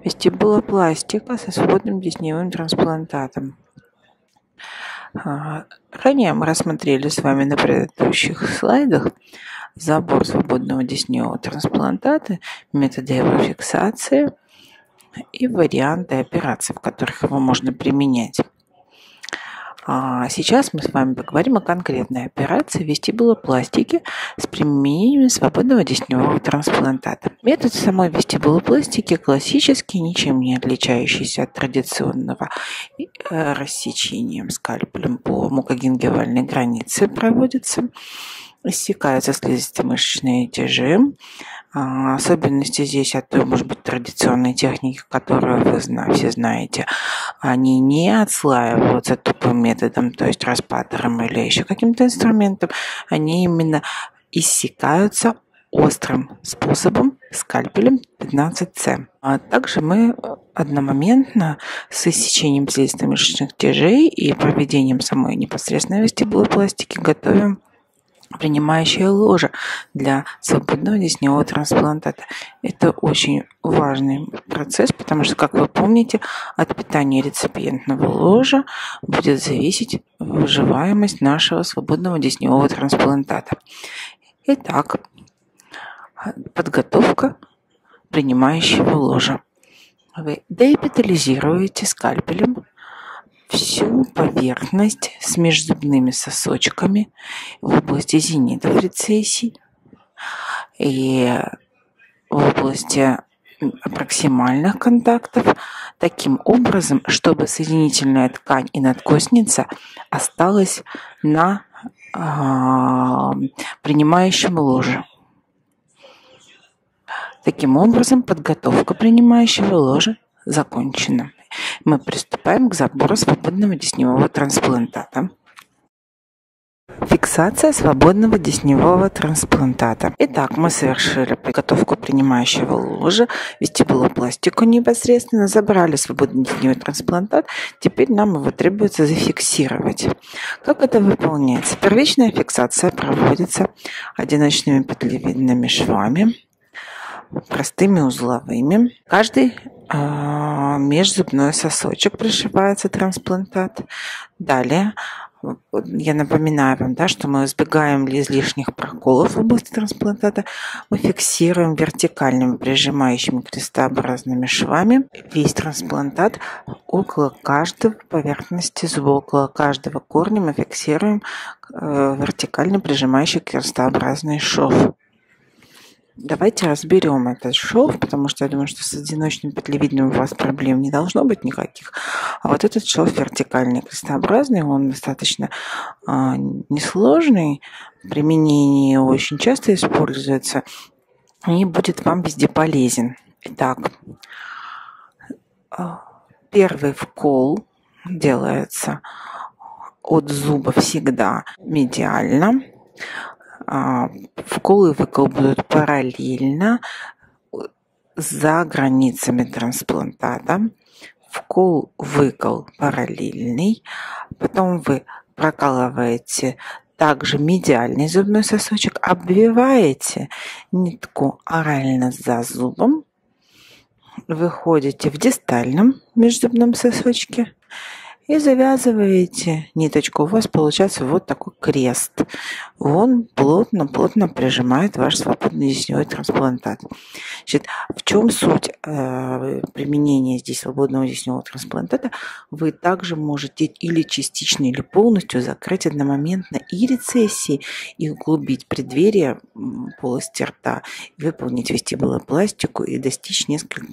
Вестибулопластика со свободным десневым трансплантатом. Ранее мы рассмотрели с вами на предыдущих слайдах забор свободного десневого трансплантата, методы его фиксации и варианты операций, в которых его можно применять. Сейчас мы с вами поговорим о конкретной операции вестибулопластики с применением свободного десневого трансплантата. Метод самой вестибулопластики классический, ничем не отличающийся от традиционного рассечением скальпелем по мукогенгивальной границе проводится. Иссякаются слизисто-мышечные тяжи. Особенности здесь от той, может быть, традиционной техники, которую вы все знаете, они не отслаиваются тупым методом, то есть распатором или еще каким-то инструментом, они именно иссякаются острым способом скальпелем 15С. А также мы одномоментно с иссечением слизисто-мышечных тяжей и проведением самой непосредственной вестибулопластики готовим принимающее ложе для свободного десневого трансплантата. Это очень важный процесс, потому что, как вы помните, от питания реципиентного ложа будет зависеть выживаемость нашего свободного десневого трансплантата. Итак, подготовка принимающего ложа. Вы деэпителизируете скальпелем всю поверхность с межзубными сосочками в области зенитов рецессий и в области проксимальных контактов таким образом, чтобы соединительная ткань и надкостница осталась на принимающем ложе. Таким образом, подготовка принимающего ложа закончена. Мы приступаем к забору свободного десневого трансплантата. Фиксация свободного десневого трансплантата. Итак, мы совершили подготовку принимающего ложа, вестибулопластику непосредственно, забрали свободный десневой трансплантат. Теперь нам его требуется зафиксировать. Как это выполняется? Первичная фиксация проводится одиночными петлевидными швами, простыми узловыми. Каждый межзубной сосочек пришивается трансплантат. Далее, я напоминаю вам, что мы избегаем излишних проколов в области трансплантата. Мы фиксируем вертикальными прижимающими крестообразными швами весь трансплантат около каждой поверхности зуба, около каждого корня мы фиксируем вертикально прижимающий крестообразный шов. Давайте разберем этот шов, потому что я думаю, что с одиночным петлевидным у вас проблем не должно быть никаких. А вот этот шов вертикальный, крестообразный, он достаточно несложный, в применении очень часто используется и будет вам везде полезен. Итак, первый вкол делается от зуба всегда медиально. Вкол и выкол будут параллельно за границами трансплантата. Вкол-выкол параллельный. Потом вы прокалываете также медиальный зубной сосочек, обвиваете нитку орально за зубом, выходите в дистальном межзубном сосочке и завязываете ниточку. У вас получается вот такой крест. Он плотно прижимает ваш свободный десневой трансплантат. Значит, в чем суть применения здесь свободного десневого трансплантата? Вы также можете или частично, или полностью закрыть одномоментно и рецессии, и углубить преддверие полости рта, выполнить вестибулопластику и достичь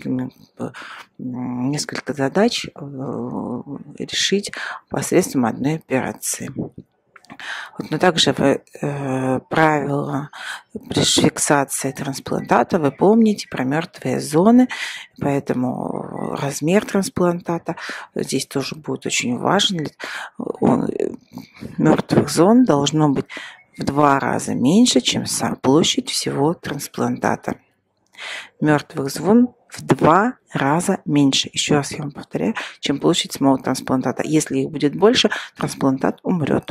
несколько задач решить посредством одной операции. Но также правила при фиксации трансплантата вы помните про мертвые зоны, поэтому размер трансплантата здесь тоже будет очень важен. Мертвых зон должно быть в 2 раза меньше, чем площадь всего трансплантата. Мертвых зон в 2 раза меньше. Еще раз я вам повторяю, чем площадь самого трансплантата. Если их будет больше, трансплантат умрет.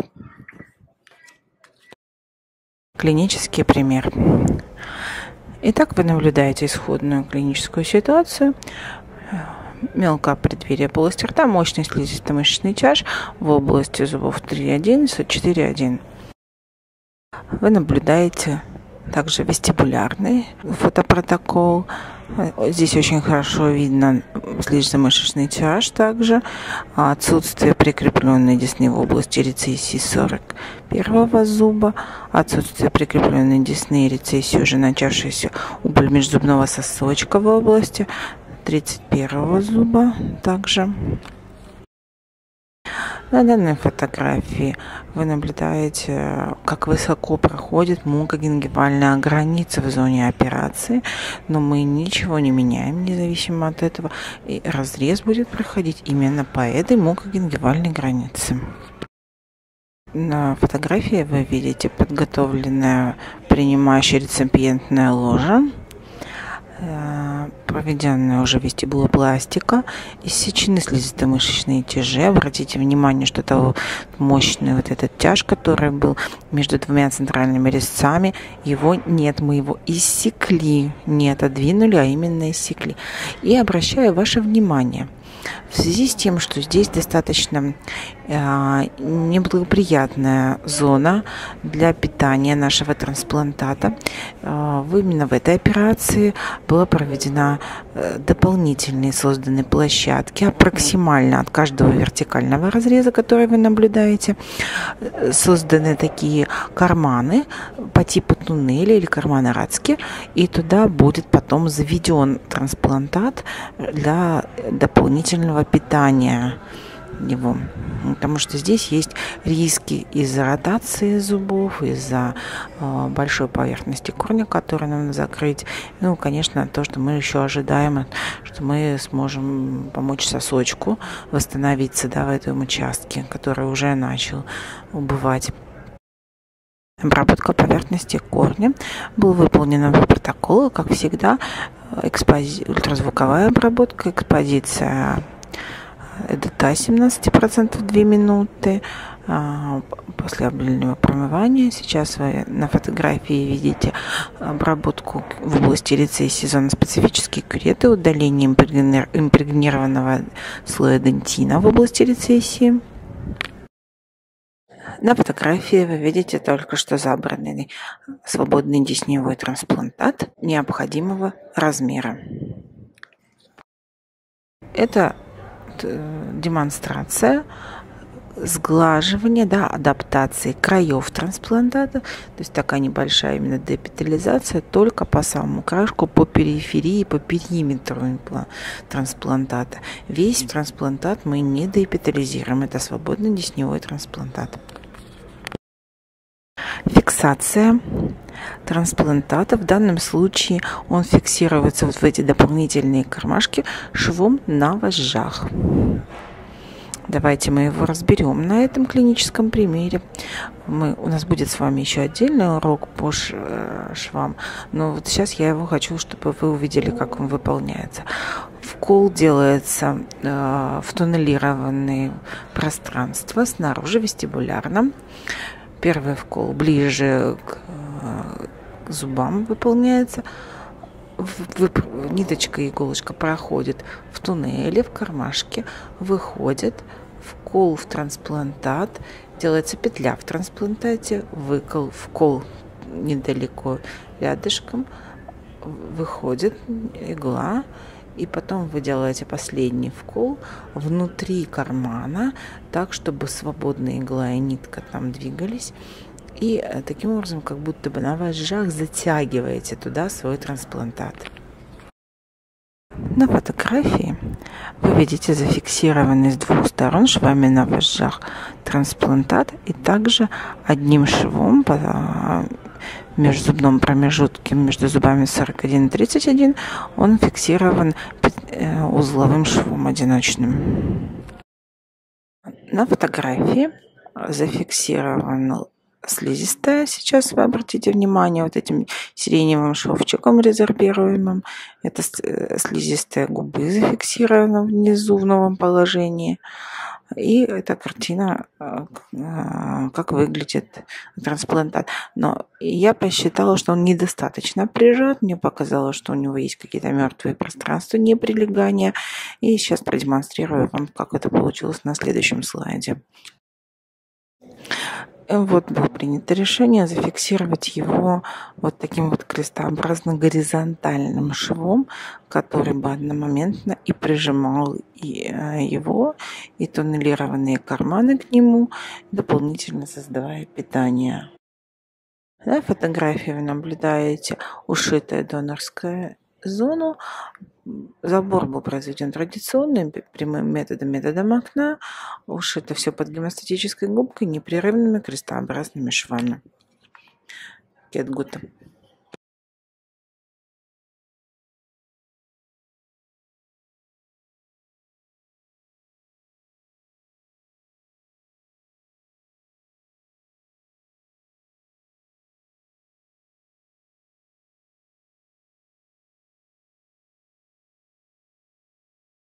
Клинический пример. Итак, вы наблюдаете исходную клиническую ситуацию. Мелкое преддверие полости рта, мощный слизисто-мышечный тяж в области зубов 3,1 и 4,1. Вы наблюдаете также вестибулярный фотопротокол. Здесь очень хорошо видно слизисто-мышечный тяж также. Отсутствие прикрепленной десны в области рецессии 41 зуба. Отсутствие прикрепленной десны и рецессии, уже начавшейся убыль межзубного сосочка в области 31 зуба также. На данной фотографии вы наблюдаете, как высоко проходит мукогингивальная граница в зоне операции, но мы ничего не меняем, независимо от этого, и разрез будет проходить именно по этой мукогингивальной границе. На фотографии вы видите подготовленное принимающее реципиентное ложе, проведенная уже вестибулопластика, иссечены слизисто-мышечные тяжи. Обратите внимание, что это мощный вот этот тяж, который был между двумя центральными резцами, его нет, мы его иссекли, не отодвинули, а именно иссекли. И обращаю ваше внимание, в связи с тем, что здесь достаточно неблагоприятная зона для питания нашего трансплантата, именно в этой операции была проведена дополнительные созданы площадки, проксимально от каждого вертикального разреза, который вы наблюдаете, созданы такие карманы по типу туннеля или кармана Радски, и туда будет потом заведен трансплантат для дополнительного питания его, потому что здесь есть риски из-за ротации зубов, из-за большой поверхности корня, которую нам надо закрыть. Ну, конечно, то, что мы еще ожидаем, что мы сможем помочь сосочку восстановиться, да, в этом участке, который уже начал убывать. Обработка поверхности корня была выполнена по протоколу, как всегда, ультразвуковая обработка, экспозиция ЭДТ 17% 2 минуты после обильного промывания. Сейчас вы на фотографии видите обработку в области рецессии зоноспецифические кюреты, удаление импрегнированного слоя дентина в области рецессии. На фотографии вы видите только что забранный свободный десневой трансплантат необходимого размера. Это демонстрация сглаживания, да, адаптации краев трансплантата, то есть такая небольшая именно деэпителизация только по самому краешку, по периферии, по периметру трансплантата. Весь трансплантат мы не деэпителизируем, это свободный десневой трансплантат. Фиксация трансплантата. В данном случае он фиксируется вот в эти дополнительные кармашки швом на вожжах. Давайте мы его разберем на этом клиническом примере. У нас будет с вами еще отдельный урок по швам, но вот сейчас я его хочу, чтобы вы увидели, как он выполняется. Вкол делается в туннелированное пространство снаружи вестибулярно. Первый вкол ближе к зубам выполняется. Ниточка и иголочка проходит в туннеле, в кармашке, выходит, вкол в трансплантат, делается петля в трансплантате, вкол недалеко рядышком, выходит игла, и потом вы делаете последний вкол внутри кармана, так, чтобы свободная игла и нитка там двигались. И таким образом, как будто бы на вожжах затягиваете туда свой трансплантат. На фотографии вы видите зафиксированный с двух сторон швами на вожжах трансплантат, и также одним швом по межзубном промежутке между зубами 41 и 31 он фиксирован узловым швом одиночным. На фотографии зафиксирован слизистая. Сейчас вы обратите внимание вот этим сиреневым шовчиком резорбируемым. Это слизистая губы зафиксирована внизу в новом положении. И эта картина, как выглядит трансплантат. Но я посчитала, что он недостаточно прижат. Мне показалось, что у него есть какие-то мертвые пространства неприлегания. И сейчас продемонстрирую вам, как это получилось на следующем слайде. Вот было принято решение зафиксировать его вот таким вот крестообразно горизонтальным швом, который бы одномоментно и прижимал его, и туннелированные карманы к нему, дополнительно создавая питание. На фотографии вы наблюдаете ушитую донорскую зону. Забор был произведен традиционным прямым методом окна. Ушито все под гемостатической губкой непрерывными крестообразными швами. Кетгута.